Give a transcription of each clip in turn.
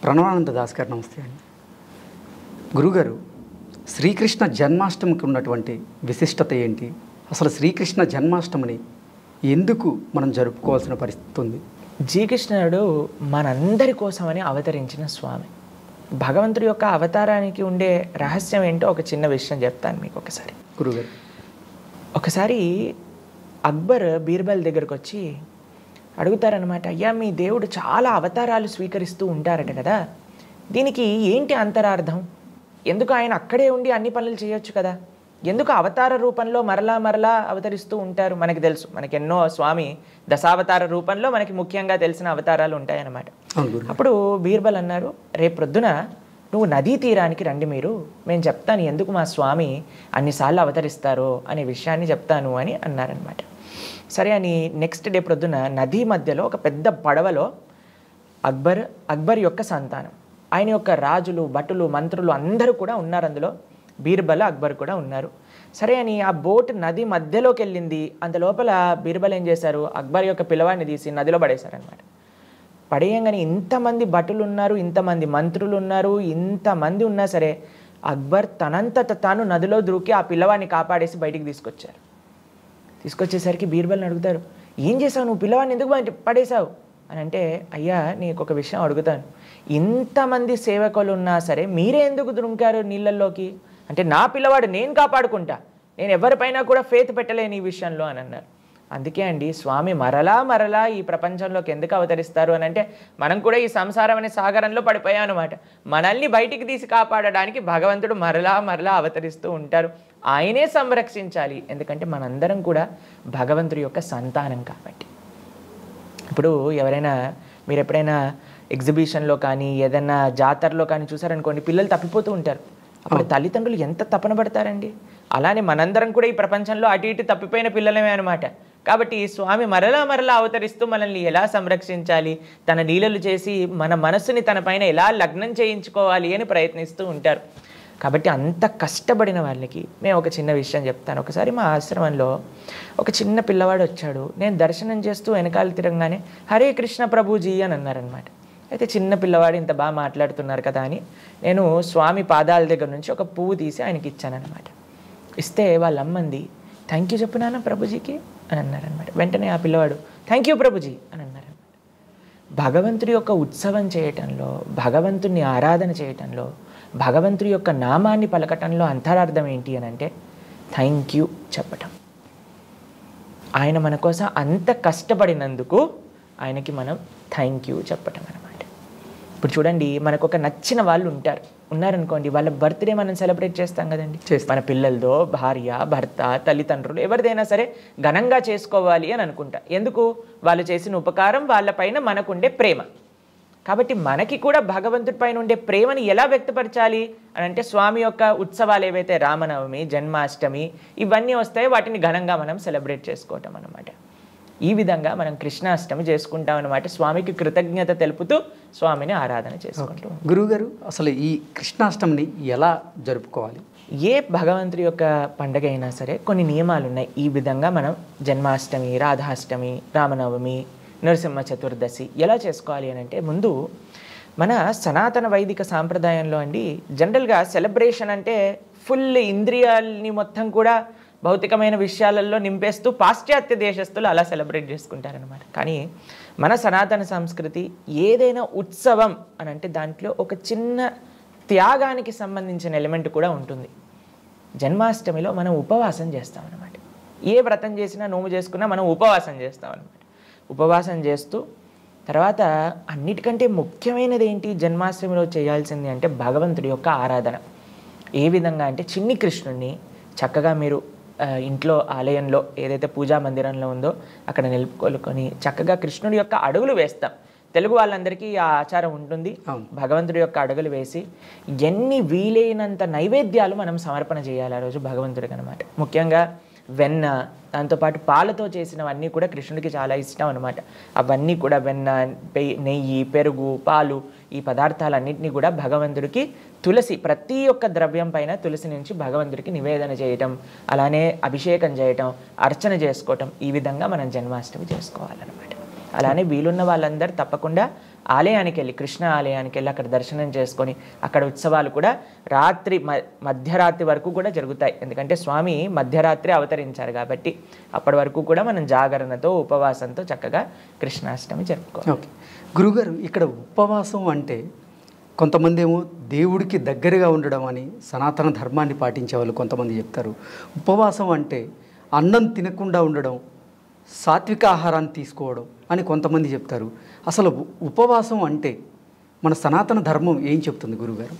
ప్రణవానంద దాస్ గారు నమస్తే అండి. గురుగారు, శ్రీకృష్ణ జన్మాష్టమికి ఉన్నటువంటి విశిష్టత ఏంటి? అసలు శ్రీకృష్ణ జన్మాష్టమిని ఎందుకు మనం జరుపుకోవాల్సిన పరిస్థితి ఉంది? శ్రీకృష్ణుడు మనందరి కోసమని అవతరించిన స్వామి. భగవంతుడి యొక్క అవతారానికి ఉండే రహస్యం ఏంటో ఒక చిన్న విషయం చెప్తాను మీకు ఒకసారి. గురుగారు, ఒకసారి అక్బర్ బీర్బల్ దగ్గరకు వచ్చి అడుగుతారనమాట, అయ్యా మీ దేవుడు చాలా అవతారాలు స్వీకరిస్తూ ఉంటారట కదా, దీనికి ఏంటి అంతరార్థం? ఎందుకు ఆయన అక్కడే ఉండి అన్ని పనులు చేయొచ్చు కదా, ఎందుకు అవతార రూపంలో మరలా మరలా అవతరిస్తూ ఉంటారు? మనకి తెలుసు, మనకి ఎన్నో స్వామి దశావతార రూపంలో మనకి ముఖ్యంగా తెలిసిన అవతారాలు ఉంటాయన్నమాట. అప్పుడు బీర్బల్ అన్నారు, రేపు ప్రొద్దున నువ్వు నదీ తీరానికి రండి, మేము చెప్తాను ఎందుకు మా స్వామి అన్నిసార్లు అవతరిస్తారో అనే విషయాన్ని చెప్తాను అని అన్నారనమాట. సరే అని నెక్స్ట్ డే ప్రొద్దున నదీ మధ్యలో ఒక పెద్ద పడవలో అక్బర్ యొక్క సంతానం, ఆయన యొక్క రాజులు, భటులు, మంత్రులు అందరూ కూడా ఉన్నారు అందులో. బీర్బల్, అక్బర్ కూడా ఉన్నారు. సరే అని ఆ బోట్ నది మధ్యలోకి వెళ్ళింది. అంత లోపల బీర్బల్ ఏం చేశారు, అక్బర్ యొక్క పిల్లవాడిని తీసి నదిలో పడేశారనమాట. పడేయంగానే ఇంతమంది భటులు ఉన్నారు, ఇంతమంది మంత్రులు ఉన్నారు, ఇంతమంది ఉన్నా సరే అక్బర్ తనంతట తాను నదిలో దూకి ఆ పిల్లవాడిని కాపాడేసి బయటికి తీసుకొచ్చారు. తీసుకొచ్చేసరికి బీర్బల్ని అడుగుతారు, ఏం చేసావు నువ్వు, పిల్లవాడిని ఎందుకు పడేశావు అని అంటే, అయ్యా నీకు ఒక విషయం అడుగుతాను, ఇంతమంది సేవకులు ఉన్నా సరే మీరే ఎందుకు దుంకారు నీళ్ళల్లోకి అంటే, నా పిల్లవాడు నేను కాపాడుకుంటా, నేను ఎవరిపైనా కూడా ఫేత్ పెట్టలేని ఈ విషయంలో అని అన్నారు. అందుకే అండి స్వామి మరలా మరలా ఈ ప్రపంచంలోకి ఎందుకు అవతరిస్తారు అని అంటే, మనం కూడా ఈ సంసారం అనే సాగరంలో పడిపోయాం అనమాట. మనల్ని బయటికి తీసి కాపాడడానికి భగవంతుడు మరలా మరలా అవతరిస్తూ ఉంటారు. ఆయనే సంరక్షించాలి, ఎందుకంటే మనందరం కూడా భగవంతుడి యొక్క సంతానం కాబట్టి. ఇప్పుడు ఎవరైనా మీరు ఎప్పుడైనా ఎగ్జిబిషన్లో కానీ ఏదైనా జాతరలో కానీ చూసారనుకోండి, పిల్లలు తప్పిపోతూ ఉంటారు. అప్పుడు తల్లిదండ్రులు ఎంత తపన పడతారండి. అలానే మనందరం కూడా ఈ ప్రపంచంలో అటు ఇటు తప్పిపోయిన పిల్లలమే అనమాట. కాబట్టి స్వామి మరలా మరలా అవతరిస్తూ మనల్ని ఎలా సంరక్షించాలి, తన లీలలు చేసి మన మనస్సుని తన పైన ఎలా లగ్నం చేయించుకోవాలి అని ప్రయత్నిస్తూ ఉంటారు. కాబట్టి అంత కష్టపడిన వాళ్ళకి మేము ఒక చిన్న విషయం చెప్తాను. ఒకసారి మా ఆశ్రమంలో ఒక చిన్న పిల్లవాడు వచ్చాడు. నేను దర్శనం చేస్తూ వెనకాల తిరగగానే హరే కృష్ణ ప్రభుజీ అని అన్నారనమాట. అయితే చిన్న పిల్లవాడు ఇంత బాగా మాట్లాడుతున్నారు కదా అని నేను స్వామి పాదాల దగ్గర నుంచి ఒక పువ్వు తీసి ఆయనకి ఇచ్చానమాట. ఇస్తే వాళ్ళ అమ్మంది, థ్యాంక్ యూ చెప్పినానా ప్రభుజీకి అని అన్నారనమాట. వెంటనే ఆ పిల్లవాడు థ్యాంక్ యూ ప్రభుజీ అని అన్నారనమాట. భగవంతుడి యొక్క ఉత్సవం చేయటంలో, భగవంతుని ఆరాధన చేయటంలో, భగవంతుడి యొక్క నామాన్ని పలకటంలో అంతరార్థం ఏంటి అని అంటే థ్యాంక్ యూ చెప్పటం. ఆయన మన కోసం అంత కష్టపడినందుకు ఆయనకి మనం థ్యాంక్ యూ చెప్పటం అనమాట. ఇప్పుడు చూడండి, మనకు ఒక నచ్చిన వాళ్ళు ఉన్నారనుకోండి, వాళ్ళ బర్త్డే మనం సెలబ్రేట్ చేస్తాం కదండి. మన పిల్లలదో, భార్య, భర్త, తల్లిదండ్రులు ఎవరిదైనా సరే ఘనంగా చేసుకోవాలి అని అనుకుంటా. ఎందుకు? వాళ్ళు చేసిన ఉపకారం, వాళ్ళపైన మనకుండే ప్రేమ. కాబట్టి మనకి కూడా భగవంతుడి పైన ఉండే ప్రేమని ఎలా వ్యక్తపరచాలి అని అంటే, స్వామి యొక్క ఉత్సవాలు ఏవైతే రామనవమి, జన్మాష్టమి ఇవన్నీ వస్తాయో వాటిని ఘనంగా మనం సెలబ్రేట్ చేసుకోవటం అనమాట. ఈ విధంగా మనం కృష్ణాష్టమి చేసుకుంటాం అనమాట. స్వామికి కృతజ్ఞత తెలుపుతూ స్వామిని ఆరాధన చేసుకుంటాం. గురువుగారు, అసలు ఈ కృష్ణాష్టమిని ఎలా జరుపుకోవాలి? ఏ భగవంతుడి యొక్క పండుగ అయినా సరే కొన్ని నియమాలు ఉన్నాయి. ఈ విధంగా మనం జన్మాష్టమి, రాధాష్టమి, రామనవమి, నరసింహ చతుర్దశి ఎలా చేసుకోవాలి అని అంటే, ముందు మన సనాతన వైదిక సాంప్రదాయంలో అండి జనరల్గా సెలబ్రేషన్ అంటే ఫుల్ ఇంద్రియాలని మొత్తం కూడా భౌతికమైన విషయాలలో నింపేస్తూ పాశ్చాత్య దేశస్తులు అలా సెలబ్రేట్ చేసుకుంటారనమాట. కానీ మన సనాతన సంస్కృతి ఏదైనా ఉత్సవం అని అంటే దాంట్లో ఒక చిన్న త్యాగానికి సంబంధించిన ఎలిమెంట్ కూడా ఉంటుంది. జన్మాష్టమిలో మనం ఉపవాసం చేస్తామన్నమాట. ఏ వ్రతం చేసినా, నోము చేసుకున్నా మనం ఉపవాసం చేస్తామన్నమాట. ఉపవాసం చేస్తూ తర్వాత అన్నిటికంటే ముఖ్యమైనది ఏంటి జన్మాష్టమిలో చేయాల్సింది అంటే భగవంతుడి యొక్క ఆరాధన. ఏ విధంగా అంటే, చిన్ని కృష్ణుడిని చక్కగా మీరు ఇంట్లో ఆలయంలో ఏదైతే పూజా మందిరంలో ఉందో అక్కడ నిలుపుకొని చక్కగా కృష్ణుడి యొక్క అడుగులు వేస్తాం. తెలుగు వాళ్ళందరికీ ఆ ఆచారం ఉంటుంది. భగవంతుడి యొక్క అడుగులు వేసి ఎన్ని వీలైనంత నైవేద్యాలు మనం సమర్పణ చేయాలి ఆ రోజు భగవంతుడికి అనమాట. ముఖ్యంగా వెన్న, దాంతోపాటు పాలతో చేసినవన్నీ కూడా కృష్ణుడికి చాలా ఇష్టం అనమాట. అవన్నీ కూడా వెన్న, నెయ్యి, పెరుగు, పాలు, ఈ పదార్థాలన్నింటినీ కూడా భగవంతుడికి తులసి, ప్రతి ఒక్క ద్రవ్యం పైన తులసి నుంచి భగవంతుడికి నివేదన చేయటం, అలానే అభిషేకం చేయటం, అర్చన చేసుకోవటం, ఈ విధంగా మనం జన్మాష్టమి చేసుకోవాలన్నమాట. అలానే వీలున్న వాళ్ళందరూ తప్పకుండా ఆలయానికి వెళ్ళి, కృష్ణ ఆలయానికి వెళ్ళి అక్కడ దర్శనం చేసుకొని, అక్కడ ఉత్సవాలు కూడా రాత్రి మధ్యరాత్రి వరకు కూడా జరుగుతాయి. ఎందుకంటే స్వామి మధ్యరాత్రి అవతరించారు కాబట్టి అప్పటి వరకు కూడా మనం జాగరణతో ఉపవాసంతో చక్కగా కృష్ణాష్టమి జరుపుకోవాలి. ఓకే గురుగారు, ఇక్కడ ఉపవాసం అంటే కొంతమంది ఏమో దేవుడికి దగ్గరగా ఉండడం అని సనాతన ధర్మాన్ని పాటించే వాళ్ళు కొంతమంది చెప్తారు. ఉపవాసం అంటే అన్నం తినకుండా ఉండడం, సాత్విక ఆహారాన్ని తీసుకోవడం అని కొంతమంది చెప్తారు. అసలు ఉపవాసం అంటే మన సనాతన ధర్మం ఏం చెప్తుంది గురుగారు?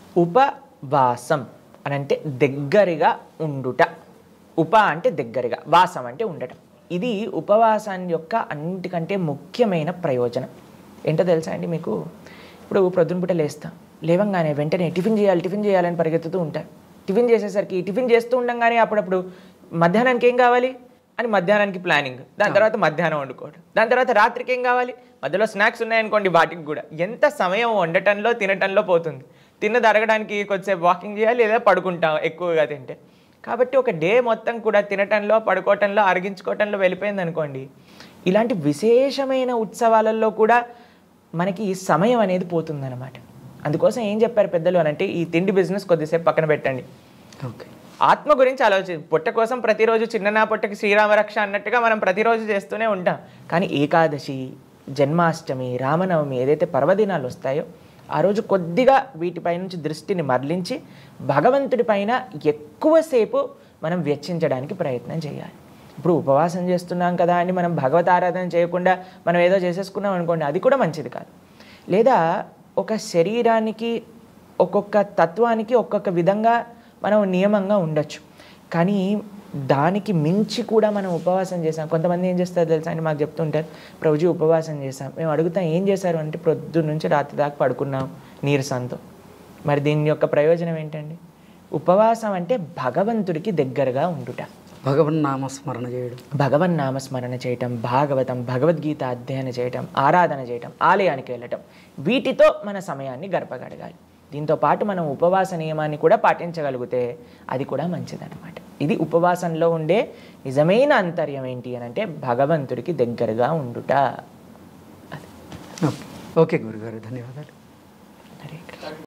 ఉపవాసం అని అంటే దగ్గరగా ఉండుట. ఉప అంటే దగ్గరగా, వాసం అంటే ఉండటం. ఇది ఉపవాసాన్ని యొక్క అన్నిటికంటే ముఖ్యమైన ప్రయోజనం. ఏంటో తెలుసా అండి మీకు? ఇప్పుడు ప్రొద్దునపూట లేస్తాం, లేవంగానే వెంటనే టిఫిన్ చేయాలని పరిగెత్తుతూ ఉంటారు. టిఫిన్ చేసేసరికి, టిఫిన్ చేస్తూ ఉండగానే అప్పుడప్పుడు మధ్యాహ్నానికి ఏం కావాలి అని మధ్యాహ్నానికి ప్లానింగ్, దాని తర్వాత మధ్యాహ్నం వండుకోవడం, దాని తర్వాత రాత్రికి ఏం కావాలి, మధ్యలో స్నాక్స్ ఉన్నాయనుకోండి వాటికి కూడా. ఎంత సమయం వండటంలో తినటంలో పోతుంది. తిన్నది అరగడానికి కొద్దిసేపు వాకింగ్ చేయాలి, లేదా పడుకుంటాం ఎక్కువగా తింటే. కాబట్టి ఒక డే మొత్తం కూడా తినటంలో, పడుకోవటంలో, అరిగించుకోవటంలో వెళ్ళిపోయింది అనుకోండి. ఇలాంటి విశేషమైన ఉత్సవాలలో కూడా మనకి సమయం అనేది పోతుందన్నమాట. అందుకోసం ఏం చెప్పారు పెద్దలు అని అంటే, ఈ తిండి బిజినెస్ కొద్దిసేపు పక్కన పెట్టండి. ఓకే, ఆత్మ గురించి ఆలోచించి, పొట్ట కోసం ప్రతిరోజు చిన్న పొట్టకి శ్రీరామరక్ష అన్నట్టుగా మనం ప్రతిరోజు చేస్తూనే ఉంటాం. కానీ ఏకాదశి, జన్మాష్టమి, రామనవమి ఏదైతే పర్వదినాలు వస్తాయో ఆ రోజు కొద్దిగా వీటిపై నుంచి దృష్టిని మరలించి భగవంతుడి పైన ఎక్కువసేపు మనం వెచ్చించడానికి ప్రయత్నం చేయాలి. ఇప్పుడు ఉపవాసం చేస్తున్నాం కదా అని మనం భగవత్ ఆరాధన చేయకుండా మనం ఏదో చేసేసుకున్నాం అనుకోండి, అది కూడా మంచిది కాదు. లేదా ఒక శరీరానికి, ఒక్కొక్క తత్వానికి ఒక్కొక్క విధంగా మనం నియమంగా ఉండొచ్చు. కానీ దానికి మించి కూడా మనం ఉపవాసం చేసాం. కొంతమంది ఏం చేస్తారు తెలుసా అండి, మాకు చెప్తుంటారు, ప్రభుజీ ఉపవాసం చేసాం. మేము అడుగుతాం ఏం చేశారు అంటే, ప్రొద్దు నుంచి రాత్రి దాకా పడుకున్నాం నీరసంతో. మరి దీని యొక్క ప్రయోజనం ఏంటండి? ఉపవాసం అంటే భగవంతుడికి దగ్గరగా ఉండుట, భగవన్నామస్మరణ చేయడం, భగవన్నామస్మరణ చేయటం, భాగవతం, భగవద్గీత అధ్యయనం చేయటం, ఆరాధన చేయటం, ఆలయానికి వెళ్ళటం, వీటితో మన సమయాన్ని గడపగలగాలి. దీంతో పాటు మనం ఉపవాస నియమాన్ని కూడా పాటించగలిగితే అది కూడా మంచిదన్నమాట. ఇది ఉపవాసంలో ఉండే నిజమైన అంతర్యం ఏంటి అని అంటే, భగవంతుడికి దగ్గరగా ఉండుట. ఓకే గురుగారు, ధన్యవాదాలు. హరే కృష్ణ.